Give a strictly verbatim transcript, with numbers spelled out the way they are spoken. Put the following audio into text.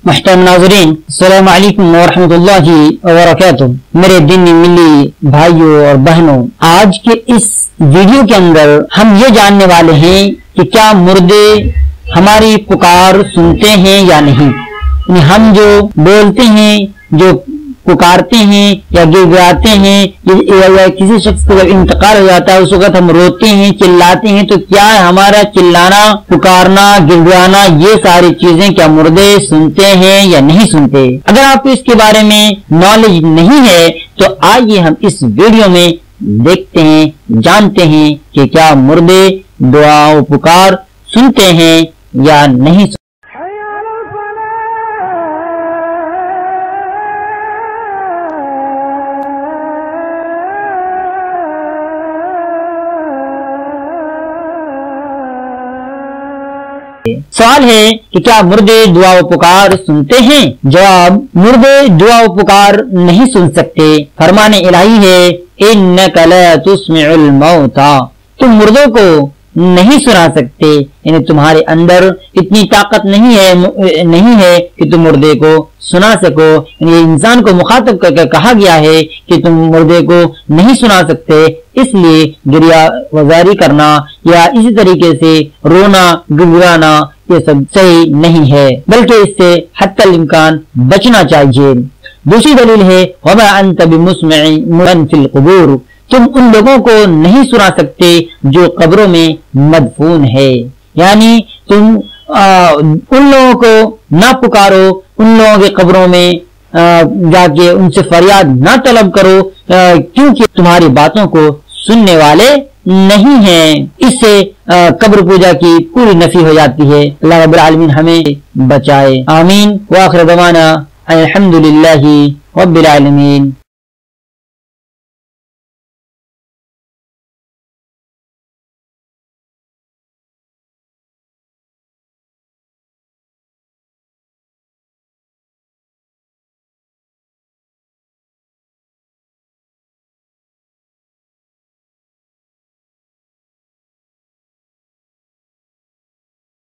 محترم ناظرین، السلام علیکم ورحمۃ اللہ وبرکاتہ۔ میرے دینی ملی بھائیوں اور بہنوں، آج کے اس ویڈیو کے اندر ہم یہ جاننے والے ہیں کہ کیا مردے ہماری پکار سنتے ہیں یا نہیں۔ یعنی ہم جو بولتے ہیں، جو پکارتے ہیں یا گڑگڑاتے ہیں، یا کسی شخص کا جب انتقال ہو جاتا ہے اس وقت ہم روتے ہیں، چلاتے ہیں، تو کیا ہمارا چلانا، پکارنا، گڑگڑانا، یہ ساری چیزیں کیا مردے سنتے ہیں یا نہیں سنتے؟ اگر آپ کو اس کے بارے میں نالج نہیں ہے تو آئیے ہم اس ویڈیو میں دیکھتے ہیں، جانتے ہیں کہ کیا مردے دعا و پکار سنتے ہیں یا نہیں سنتے۔ سوال ہے کہ کیا مردے دعا و پکار سنتے ہیں؟ جواب، مردے دعا و پکار نہیں سن سکتے۔ فرمان الہی ہے اِنَّكَ لَا تُسْمِعُ الْمَوْتَى، تم مردوں کو نہیں سنا سکتے، یعنی تمہارے اندر اتنی طاقت نہیں ہے نہیں ہے کہ تم مردے کو سنا سکو۔ یعنی انسان کو مخاطب کر کے کہا گیا ہے کہ تم مردے کو نہیں سنا سکتے، اس لیے گریہ وزاری کرنا یا اسی طریقے سے رونا گڑگڑانا یہ سب صحیح نہیں ہے، بلکہ اس سے حتی الامکان بچنا چاہیے۔ دوسری دلیل ہے وَمَا أَنْتَ بِمُسْمِعٍ مَنْ فِي الْقُبُورِ، تم ان لوگوں کو نہیں سنا سکتے جو قبروں میں مدفون ہے، یعنی تم آ, ان لوگوں کو نہ پکارو، ان لوگوں کے قبروں میں آ, جا کے ان سے فریاد نہ طلب کرو، آ, کیونکہ تمہاری باتوں کو سننے والے نہیں ہیں۔ اس سے آ, قبر پوجا کی پوری نفی ہو جاتی ہے۔ اللہ رب العالمین ہمیں بچائے، آمین۔ وآخر دعوانا الحمدللہ رب العالمین۔